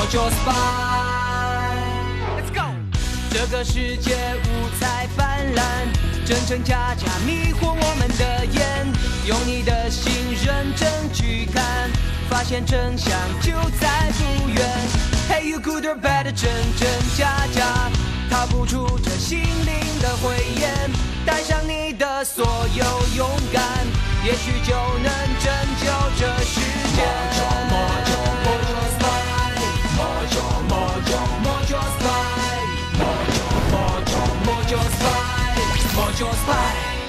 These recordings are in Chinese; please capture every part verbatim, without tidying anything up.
Mojo Spy。Let's go。这个世界五彩斑斓，真真假假迷惑我们的眼，用你的心认真去看，发现真相就在不远。Hey you good or bad， 真真假假，逃不出这心灵的灰烟。带上你的所有勇敢，也许就能拯救这世界。Mojo Mojo Mojo Mojo Mojo Spy，Mojo Mojo Mojo Spy，Mojo Spy。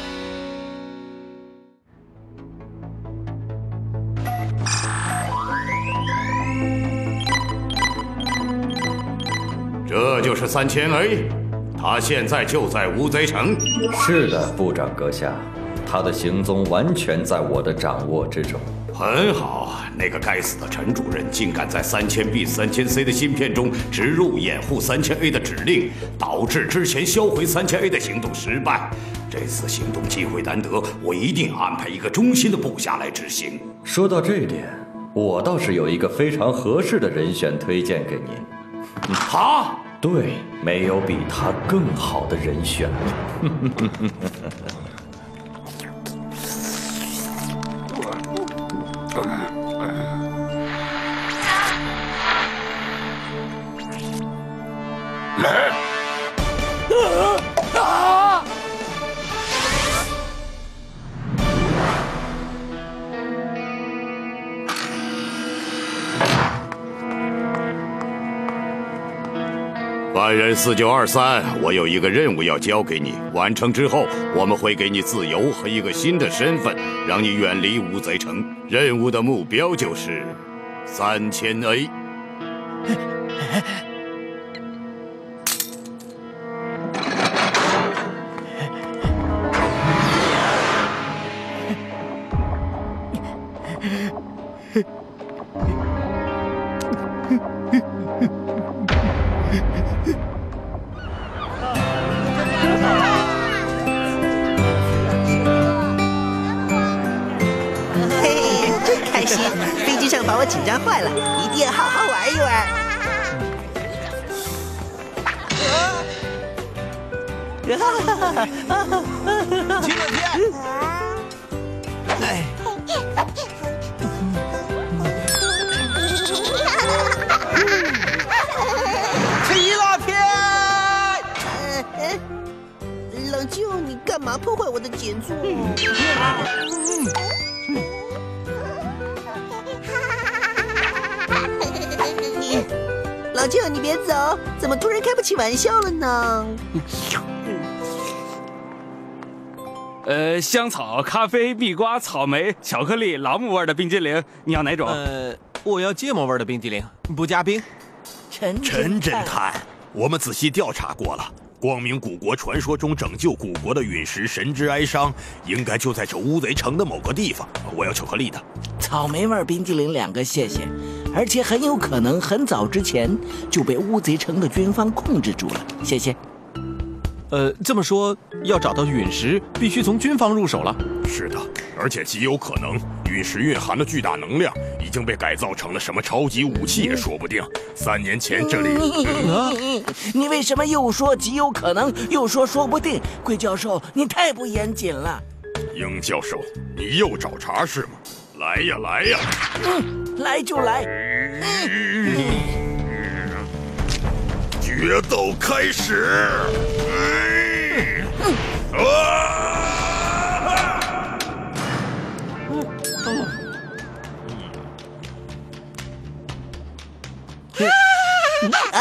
这就是三千 A， 他现在就在乌贼城。 是的，部长阁下，他的行踪完全在我的掌握之中。 很好，那个该死的陈主任竟敢在三千 B、三千 C 的芯片中植入掩护三千 A 的指令，导致之前销毁三千 A 的行动失败。这次行动机会难得，我一定安排一个忠心的部下来执行。 说到这一点，我倒是有一个非常合适的人选推荐给您。 他？ 对，没有比他更好的人选了。 犯人四九二三，我有一个任务要交给你，完成之后，我们会给你自由和一个新的身份，让你远离乌贼城。任务的目标就是三千 A。 飞机上把我紧张坏了，一定要好好玩一玩。 秦乐天，哎，齐乐天， 老舅，你干嘛破坏我的简作？老舅，你别走！怎么突然开不起玩笑了呢？ 呃，香草、咖啡、蜜瓜、草莓、巧克力、朗姆味的冰激凌，你要哪种？ 呃，我要芥末味的冰激凌，不加冰。 陈陈侦探，我们仔细调查过了，光明古国传说中拯救古国的陨石神之哀伤，应该就在这乌贼城的某个地方。我要巧克力的。 草莓味冰激凌两个，谢谢。而且很有可能很早之前就被乌贼城的军方控制住了，谢谢。 呃，这么说，要找到陨石，必须从军方入手了。 是的，而且极有可能，陨石蕴含的巨大能量已经被改造成了什么超级武器也说不定。三年前这里…… 嗯、你为什么又说极有可能，又说说不定？桂教授，你太不严谨了。 鹰教授，你又找茬是吗？来呀来呀！ 嗯，来就来。嗯决斗开始！嗯啊！ 啊！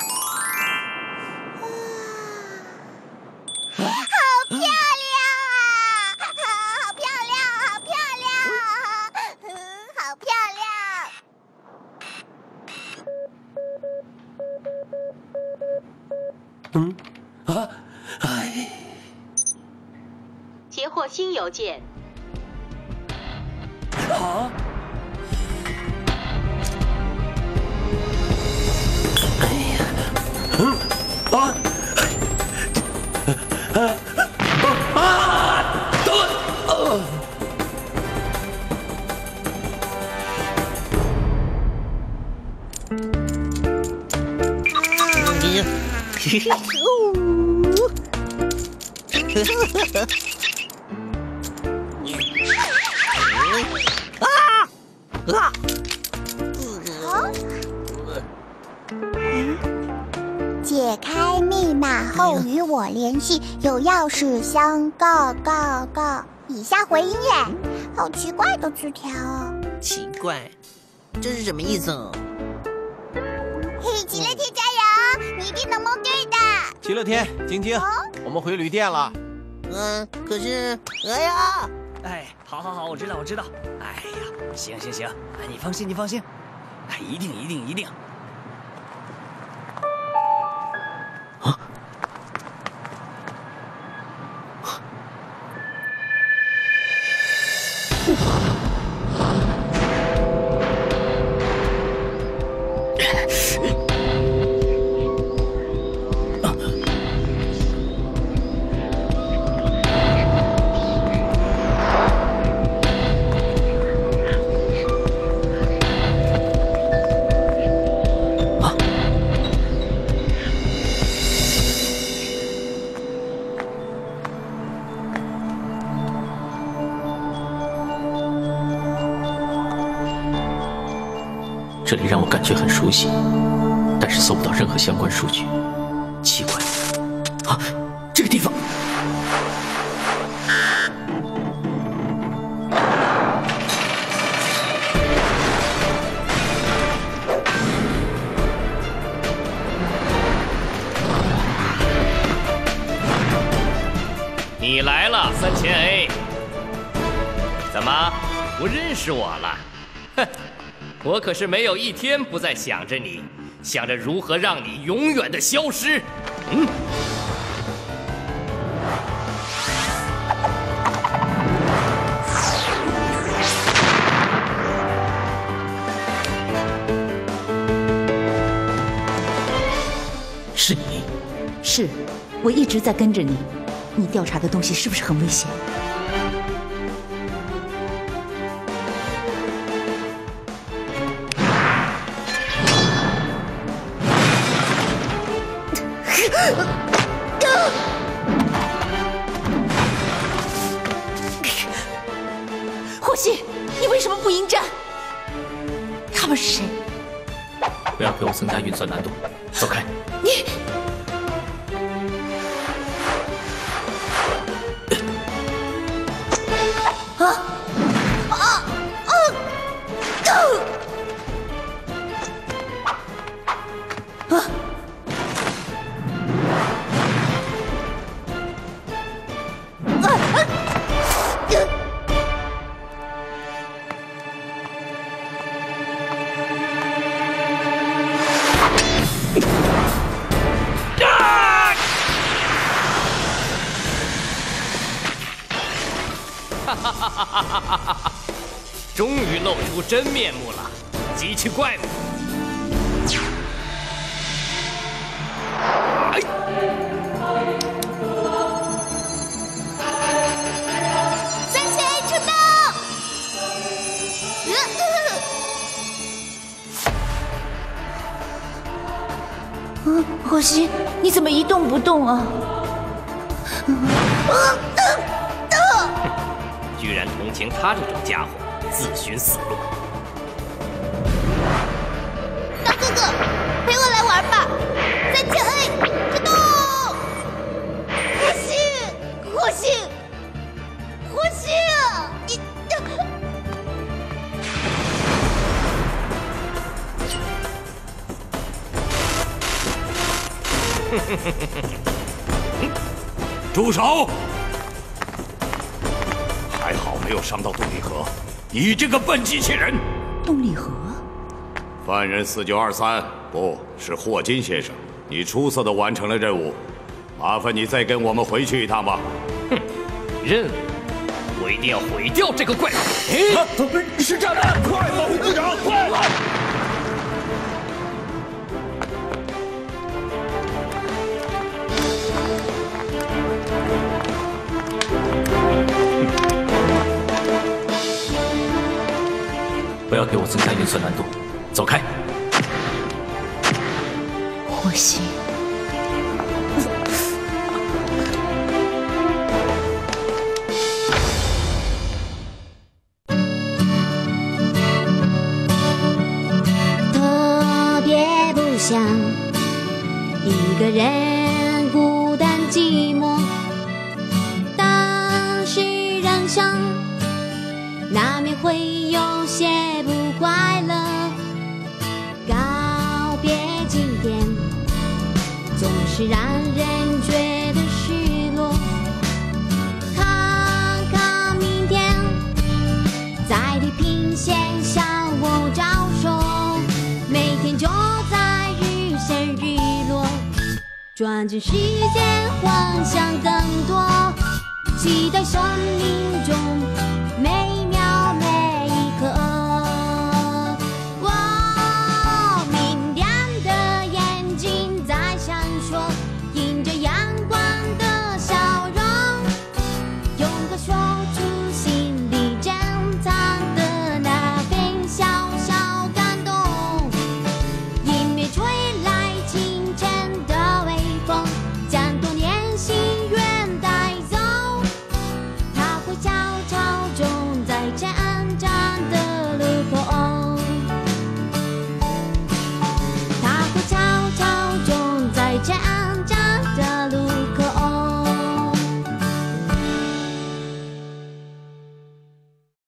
好漂亮啊！好漂亮，好漂亮，好漂亮！ 嗯，啊，哎， 截获新邮件。 啊！哎呀，嗯，啊，啊，啊，等，呃。 啊啊！ 解开密码后与我联系，有要事相告告告。以下回音耶，好奇怪的字条哦。 奇怪，这是什么意思哦？ 嘿，齐乐天加油，你一定能蒙对的。 齐乐天，晶晶，我们回旅店了。 嗯，可是，哎呀！ 哎，好好好，我知道我知道。哎呀，行行行，你放心你放心，哎，一定一定一定。 啊！这里让我感觉很熟悉，但是搜不到任何相关数据。奇怪，啊，这个地方。 你来了，三千 A。怎么，不认识我了？哼！我可是没有一天不在想着你，想着如何让你永远的消失。嗯。 是你？ 是，我一直在跟着你。你调查的东西是不是很危险？霍希，你为什么不迎战？他们是谁？ 不要给我增加运算难度，走开！ 你。啊啊啊！啊！ 哈哈哈哈哈哈！终于露出真面目了，机器怪物！哎！ 三千 A 出动！ 嗯，霍希，你怎么一动不动啊？ 居然同情他这种家伙，自寻死路。 大哥哥，陪我来玩吧！三千 A 出动！霍希，霍希，霍希，你。 住手！还好没有伤到动力盒，你这个笨机器人！ 动力盒？ 犯人四九二三，不是霍金先生，你出色的完成了任务，麻烦你再跟我们回去一趟吧。 哼，任务，我一定要毁掉这个怪物！ 哎，是炸弹！快，保护部长，快！不要给我增加运算难度，走开！ 霍希， 难免会有些不快乐。告别今天，总是让人觉得失落。看看明天，在地平线向我招手，每天就在日升日落，转眼时间幻想更多，期待生命中